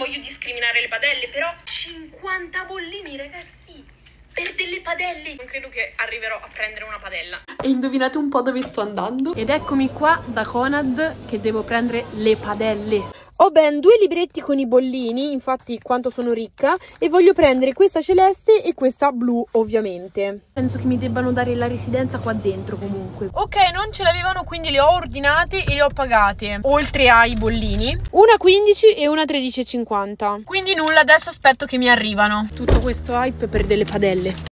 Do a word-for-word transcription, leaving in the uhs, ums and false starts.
voglio discriminare le padelle, però cinquanta bollini, ragazzi, per delle padelle. Non credo che arriverò a prendere una padella. E indovinate un po' dove sto andando? Ed eccomi qua da Conad che devo prendere le padelle. Ho ben due libretti con i bollini, infatti quanto sono ricca, e voglio prendere questa celeste e questa blu, ovviamente. Penso che mi debbano dare la residenza qua dentro comunque. Ok, non ce l'avevano, quindi le ho ordinate e le ho pagate, oltre ai bollini. Una quindici e una tredici e cinquanta. Quindi nulla, adesso aspetto che mi arrivano. Tutto questo hype per delle padelle.